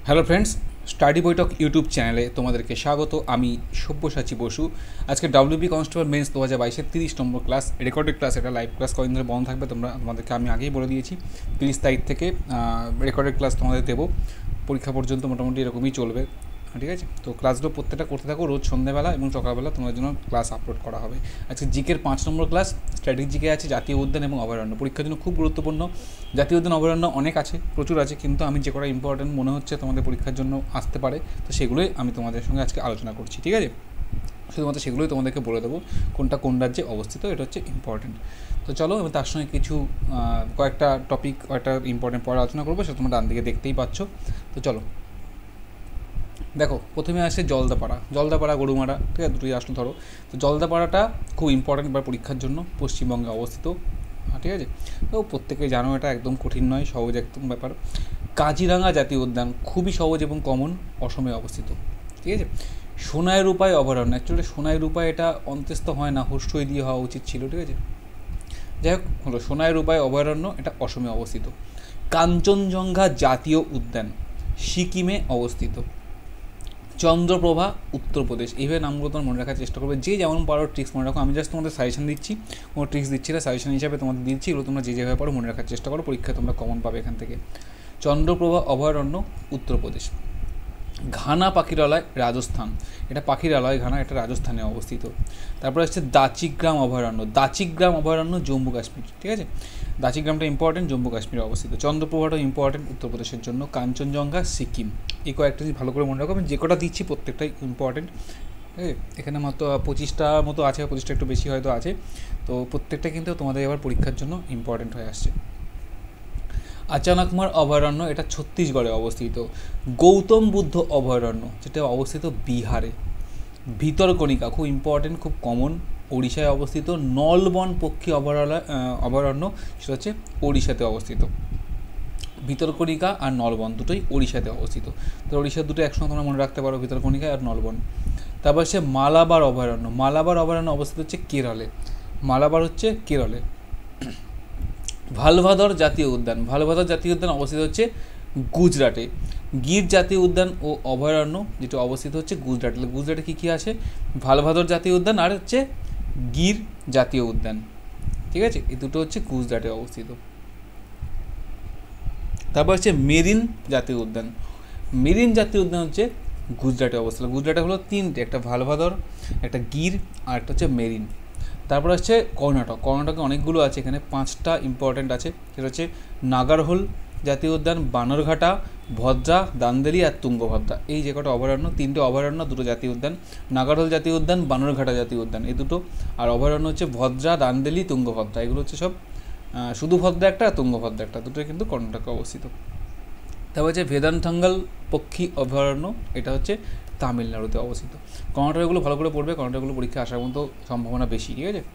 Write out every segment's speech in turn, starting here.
Hello friends, study Baithak YouTube চ্যানেলে তোমাদেরকে স্বাগত। আমি সব্যসাচী বসু। আজকে ডাব্লিউবি কনস্টেবল মেন্স 2022-এর 30 নম্বর ক্লাস, রেকর্ডেড ক্লাস। এটা লাইভ ক্লাস কদিন ধরে বন্ধ থাকবে, তোমাদেরকে আমি আগেই বলে দিয়েছি। 30 তারিখ থেকে রেকর্ডেড ক্লাস তোমাদের দেবো, পরীক্ষা পর্যন্ত মোটামুটি এরকমই চলবে। ঠিক আছে, তো ক্লাসগুলো প্রত্যেকটা করতে থাকো। রোজ সন্ধ্যেবেলা এবং সকালবেলা তোমাদের জন্য ক্লাস আপলোড করা হবে। আজকে জিকের 5 নম্বর ক্লাস, স্ট্র্যাটেজিক জিকে আছে জাতীয় উদ্যান এবং অভয়ারণ্য। পরীক্ষার জন্য খুব গুরুত্বপূর্ণ। জাতীয় উদ্যান অভয়ারণ্য অনেক আছে, প্রচুর আছে, কিন্তু আমি যে কটা ইম্পর্টেন্ট মনে হচ্ছে তোমাদের পরীক্ষার জন্য আসতে পারে, তো সেগুলোই আমি তোমাদের সঙ্গে আজকে আলোচনা করছি। ঠিক আছে, শুধুমাত্র সেগুলোই তোমাদেরকে বলে দেবো কোনটা কোন রাজ্যে অবস্থিত, এটা হচ্ছে ইম্পর্টেন্ট। তো চলো, আমি তার সঙ্গে কিছু কয়েকটা টপিক, কয়েকটা ইম্পর্টেন্ট পরে আলোচনা করবো, সেটা তোমরা ডান দিকে দেখতেই পাচ্ছ। তো চলো দেখো, প্রথমে আসে জলদাপাড়া গরুমারা। ঠিক আছে, দুটোই আসলো ধরো। তো জলদাপাড়াটা খুব ইম্পর্টেন্ট বা পরীক্ষার জন্য, পশ্চিমবঙ্গে অবস্থিত। ঠিক আছে, তো প্রত্যেকে জানো, এটা একদম কঠিন নয়, সহজ একদম ব্যাপার। কাজিরাঙা জাতীয় উদ্যান খুবই সহজ এবং কমন, অসমে অবস্থিত। ঠিক আছে, সোনাইয়ের উপায় অভয়ারণ্য, অ্যাকচুয়ালি সোনাইয়ের উপায় এটা অন্ত্যস্ত হয় না, হর্ষই দিয়ে হওয়া উচিত ছিল। ঠিক আছে, যাই হোক হলো, সোনাইয়ের উপায় অভয়ারণ্য, এটা অসমে অবস্থিত। কাঞ্চনজঙ্ঘা জাতীয় উদ্যান সিকিমে অবস্থিত। চন্দ্রপ্রভা উত্তরপ্রদেশ। এইভাবে নামগুলো তোমার মনে রাখার চেষ্টা করবে, যে যেমন পারো ট্রিক্স মনে রাখো। আমি জাস্ট তোমাদের সাজেশন দিচ্ছি, কোনো ট্রিক্স দিচ্ছি না, সাজেশন হিসাবে তোমাদের দিচ্ছি। এগুলো তোমরা যে যেভাবে পারো মনে রাখার চেষ্টা করো, পরীক্ষায় তোমরা কমন পাবে এখান থেকে। চন্দ্রপ্রভা অভয়ারণ্য উত্তরপ্রদেশ। ঘানা পাখিরালয় রাজস্থান, এটা পাখিরালয় ঘানা, এটা রাজস্থানে অবস্থিত। তারপরে হচ্ছে দাচিগ্রাম অভয়ারণ্য জম্মু কাশ্মীর। ঠিক আছে, দাচিগ্রামটা ইম্পর্টেন্ট, জম্মু কাশ্মীরে অবস্থিত। চন্দ্রপ্রভাটাও ইম্পর্টেন্ট, উত্তরপ্রদেশের জন্য। কাঞ্চনজঙ্ঘা সিকিম। এই কয়েকটা জিনিস ভালো করে মনে রাখো, আমি যে কটা দিচ্ছি প্রত্যেকটাই ইম্পর্টেন্ট। ঠিক আছে, এখানে মাত্র 25টা মতো আছে, 25টা একটু বেশি হয়তো আছে। তো প্রত্যেকটা কিন্তু তোমাদের এবার পরীক্ষার জন্য ইম্পর্টেন্ট হয়ে আসছে। আচানকমার অভয়ারণ্য, এটা ছত্তিশগড়ে অবস্থিত। গৌতম বুদ্ধ অভয়ারণ্য, যেটা অবস্থিত বিহারে। ভিতরকণিকা খুব ইম্পর্টেন্ট, খুব কমন, ওড়িশায় অবস্থিত। নলবন পক্ষী অভয়ারণ্য, সেটা হচ্ছে ওড়িশাতে অবস্থিত। ভিতরকণিকা আর নলবন দুটোই ওড়িশাতে অবস্থিত। তো ওড়িশার দুটো একসঙ্গে তোমরা মনে রাখতে পারো, ভিতরকণিকা আর নলবন। তারপর হচ্ছে মালাবার অভয়ারণ্য অবস্থিত হচ্ছে কেরলে। মালাবার হচ্ছে কেরলে। ভালভাদর জাতীয় উদ্যান অবস্থিত হচ্ছে গুজরাটে। গির জাতীয় উদ্যান ও অভয়ারণ্য, যেটা অবস্থিত হচ্ছে গুজরাটে কী কী আছে? ভালভাদর জাতীয় উদ্যান আর হচ্ছে গির জাতীয় উদ্যান। ঠিক আছে, এই দুটো হচ্ছে গুজরাটে অবস্থিত। তারপর হচ্ছে মেরিন জাতীয় উদ্যান হচ্ছে গুজরাটে অবস্থিত। গুজরাটে হলো তিনটে, একটা ভালভাদর, একটা গির, আর একটা হচ্ছে মেরিন। তারপর হচ্ছে কর্ণাটকে অনেকগুলো আছে, এখানে 5টা ইম্পর্ট্যান্ট আছে। সেটা হচ্ছে নাগারহোল জাতীয় উদ্যান, বানরঘাটা, ভদ্রা, দান্দেলি আর তুঙ্গভদ্রা। এই যে কটা অভয়ারণ্য, 3টে অভয়ারণ্য, 2টো জাতীয় উদ্যান। নাগারহোল জাতীয় উদ্যান, বানরঘাটা জাতীয় উদ্যান, এই দুটো। আর অভয়ারণ্য হচ্ছে ভদ্রা, দান্দেলি, তুঙ্গভদ্রা। এগুলো হচ্ছে সব, শুধু ভদ্রা একটা আর তুঙ্গভদ্রা একটা, দুটোই কিন্তু কর্ণাটকে অবস্থিত। তারপর হচ্ছে ভেদানথাঙ্গাল পক্ষী অভয়ারণ্য, এটা হচ্ছে তামিলনাড়ুতে অবস্থিত। কর্ণাটকগুলো ভালো করে পড়বে, কর্ণাটকগুলো পরীক্ষা আসার মতো সম্ভাবনা বেশি। ঠিক আছে,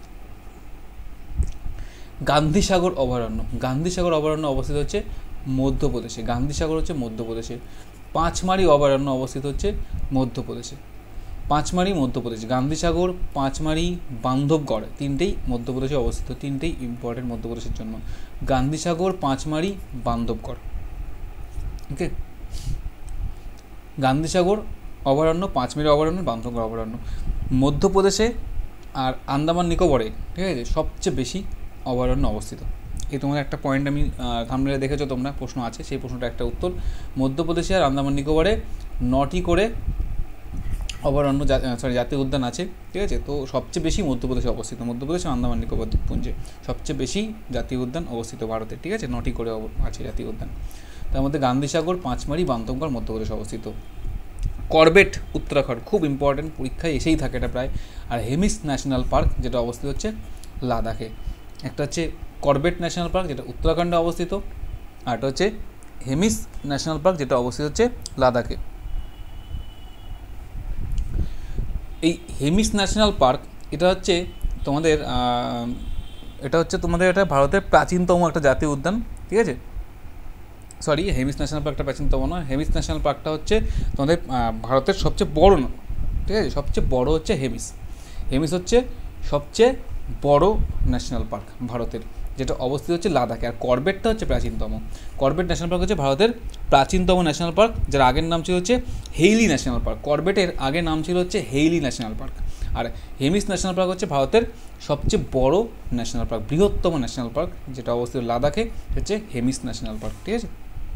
গান্ধীসাগর অভয়ারণ্য অবস্থিত হচ্ছে মধ্যপ্রদেশে। গান্ধীসাগর হচ্ছে মধ্যপ্রদেশে। পাঁচমারি অভয়ারণ্য অবস্থিত হচ্ছে মধ্যপ্রদেশে। গান্ধীসাগর, পাঁচমারি, বান্ধবগড়, তিনটেই মধ্যপ্রদেশে অবস্থিত। তিনটেই ইম্পর্টেন্ট মধ্যপ্রদেশের জন্য। গান্ধীসাগর, পাঁচমারি, বান্ধবগড়। ওকে, গান্ধীসাগর অভয়ারণ্য, পাঁচমারি অভয়ারণ্য, বান্ধবগড় অভয়ারণ্য মধ্যপ্রদেশে। আর আন্দামান নিকোবরে, ঠিক আছে, সবচেয়ে বেশি অভয়ারণ্য অবস্থিত। এই তোমাদের একটা পয়েন্ট আমি থাম্বনেলে দেখেছো তোমরা, প্রশ্ন আছে, সেই প্রশ্নটা একটা উত্তর। মধ্যপ্রদেশে আর আন্দামান নিকোবরে 9টি করে অভয়ারণ্য, জাতীয় উদ্যান আছে। ঠিক আছে, তো সবচেয়ে বেশি মধ্যপ্রদেশে অবস্থিত। মধ্যপ্রদেশ ও আন্দামান নিকোবর দ্বীপপুঞ্জে সবচেয়ে বেশি জাতীয় উদ্যান অবস্থিত ভারতে। ঠিক আছে, 9টি করে আছে জাতীয় উদ্যান। তার মধ্যে গান্ধীসাগর, পাঁচমারি, বান্ধবগড় মধ্যপ্রদেশে অবস্থিত। করবেট উত্তরাখণ্ড, খুব ইম্পর্টেন্ট, পরীক্ষায় এসেই থাকে এটা প্রায়। আর হেমিস ন্যাশনাল পার্ক, যেটা অবস্থিত হচ্ছে লাদাখে। একটা হচ্ছে করবেট ন্যাশনাল পার্ক, যেটা উত্তরাখণ্ডে অবস্থিত, আর একটা হচ্ছে হেমিস ন্যাশনাল পার্ক, যেটা অবস্থিত হচ্ছে লাদাখে। এই হেমিস ন্যাশনাল পার্ক, এটা হচ্ছে তোমাদের এটা ভারতের প্রাচীনতম একটা জাতীয় উদ্যান। ঠিক আছে, সরি, হেমিস ন্যাশনাল পার্কটা প্রাচীনতম নয়। হেমিস ন্যাশনাল পার্কটা হচ্ছে তোমাদের ভারতের সবচেয়ে বড়। ঠিক আছে, সবচেয়ে বড় হচ্ছে হেমিস হচ্ছে সবচেয়ে বড় ন্যাশনাল পার্ক ভারতের। যেটা অবস্থিত হচ্ছে লাদাখে। আর করবেটটা হচ্ছে প্রাচীনতম। করবেট ন্যাশনাল পার্ক হচ্ছে ভারতের প্রাচীনতম ন্যাশনাল পার্ক, যার আগের নাম ছিল হচ্ছে হেইলি ন্যাশনাল পার্ক। করবেটের আগের নাম ছিল হচ্ছে হেইলি ন্যাশনাল পার্ক। আর হেমিস ন্যাশনাল পার্ক হচ্ছে ভারতের সবচেয়ে বড় ন্যাশনাল পার্ক, বৃহত্তম ন্যাশনাল পার্ক, যেটা অবস্থিত লাদাখে, হচ্ছে হেমিস ন্যাশনাল পার্ক। ঠিক আছে,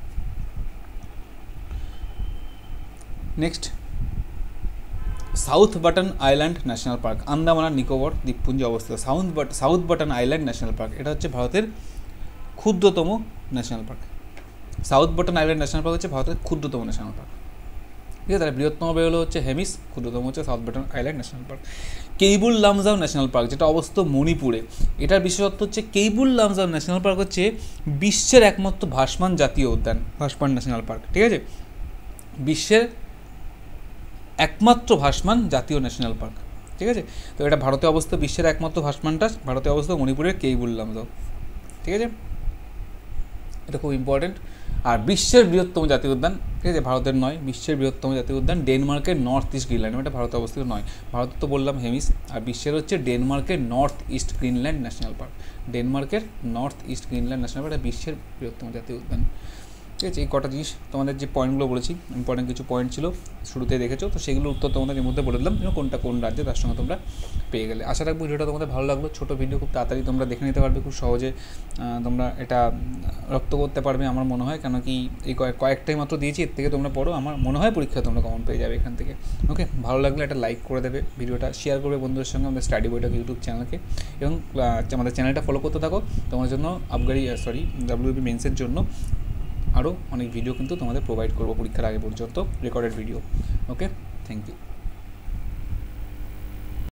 next South Button Island national park, Andaman আর নিকোবর দ্বীপপুঞ্জে অবস্থিত South Button Island national park. এটা হচ্ছে ভারতের ক্ষুদ্রতম national park. South Button Island national park হচ্ছে ভারতের ক্ষুদ্রতম ন্যাশনাল পার্ক। ঠিক আছে, তাহলে বৃহত্তম বেরোলো হচ্ছে হেমিস, ক্ষুদ্রতম হচ্ছে South Button Island national park. Keibul Lamjao national park, যেটা অবস্থিত মণিপুরে। এটার বিশেষত্ব হচ্ছে কেইবুল লামজাও ন্যাশনাল পার্ক হচ্ছে বিশ্বের একমাত্র ভাসমান জাতীয় উদ্যান, ভাসমান ন্যাশনাল পার্ক। ঠিক আছে, বিশ্বের একমাত্র ভাসমান জাতীয় ন্যাশনাল পার্ক। ঠিক আছে, তো এটা ভারতে অবস্থিত, বিশ্বের একমাত্র ভাসমানটা ভারতে অবস্থিত মণিপুরের কেইবুল লামজাও। ঠিক আছে, এটা খুব ইম্পর্টেন্ট। আর বিশ্বের বৃহত্তম জাতীয় উদ্যান, ঠিক আছে, ভারতের নয়, বিশ্বের বৃহত্তম জাতীয় উদ্যান ডেনমার্কের নর্থ ইস্ট গ্রিনল্যান্ড। এটা ভারতে অবস্থিত নয়, ভারত তো বললাম হেমিস, আর বিশ্বের হচ্ছে ডেনমার্কের North East Greenland national park. ডেনমার্কের North East Greenland national park এটা বিশ্বের বৃহত্তম জাতীয় উদ্যান। ঠিক আছে, এই কটা জিনিস তোমাদের যে পয়েন্টগুলো বলেছি, ইম্পর্টেন্ট কিছু পয়েন্ট ছিল, শুরুতে দেখেছো, তো সেগুলোর উত্তর তোমাদের এর মধ্যে বলে দিলাম, কোনটা কোন রাজ্যে, তার সঙ্গে তোমরা পেয়ে গেলে। আশা রাখবো ভিডিওটা তোমাদের ভালো লাগলো। ছোটো ভিডিও, খুব তাড়াতাড়ি তোমরা দেখে নিতে পারবে, খুব সহজে তোমরা এটা রপ্ত করতে পারবে আমার মনে হয়, কেন কি এই কয়েকটাই মাত্র দিয়েছি, এর থেকে তোমরা পড়ো, আমার মনে হয় পরীক্ষায় তোমরা কমন পেয়ে যাবে এখান থেকে। ওকে, ভালো লাগলে একটা লাইক করে দেবে, ভিডিওটা শেয়ার করবে বন্ধুদের সঙ্গে, আমাদের স্টাডি বইটক ইউটিউব চ্যানেলকে, এবং আমাদের চ্যানেলটা ফলো করতে থাকো। তোমার জন্য WBP মেন্সের জন্য আরও অনেক ভিডিও কিন্তু তোমাদের প্রোভাইড করবো পরীক্ষার আগে পর্যন্ত, recorded video. Okay, thank you.